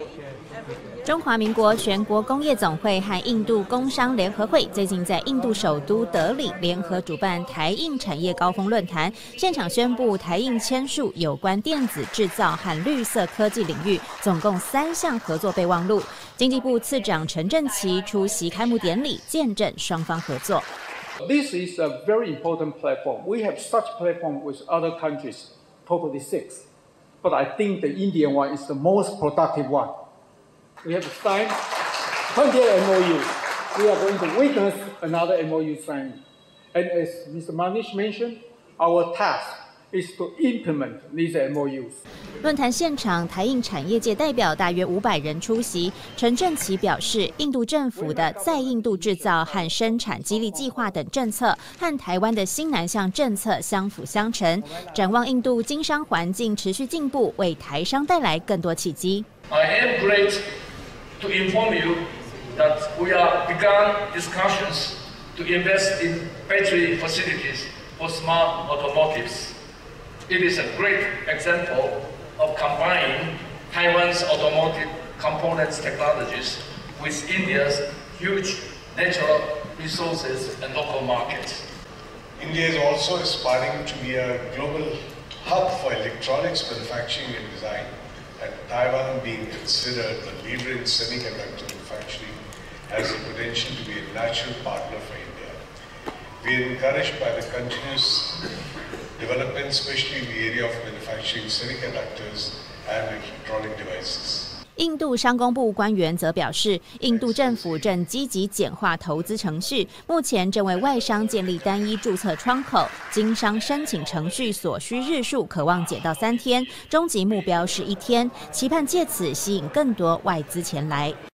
中华民国全国工业总会和印度工商联合会最近在印度首都德里联合主办台印产业高峰论坛，现场宣布台印签署有关电子制造和绿色科技领域总共3项合作备忘录。经济部次长陈振奇出席开幕典礼，见证双方合作。 This is a very important platform. We have such platform with other countries, totally 6. But I think the Indian one is the most productive one. We have signed 20 MOUs. We are going to witness another MOU signing. And as Mr. Manish mentioned, our task is to implement these MOUs. 论坛现场，台印产业界代表大约500人出席。陈振奇表示，印度政府的在印度制造和生产激励计划等政策，和台湾的新南向政策相辅相成。展望印度经商环境持续进步，为台商带来更多契机。 I am great to inform you that we have begun discussions to invest in battery facilities for smart automotives. It is a great example of combining Taiwan's automotive components technologies with India's huge natural resources and local markets. India is also aspiring to be a global hub for electronics manufacturing and design, and Taiwan being considered a leader in semiconductor manufacturing has the potential to be a natural partner for India. We are encouraged by the continuous development, especially in the area of manufacturing semiconductors and electronic devices. 印度商工部官员则表示，印度政府正积极简化投资程序，目前正为外商建立单一注册窗口，经商申请程序所需日数可望减到3天，终极目标是1天，期盼借此吸引更多外资前来。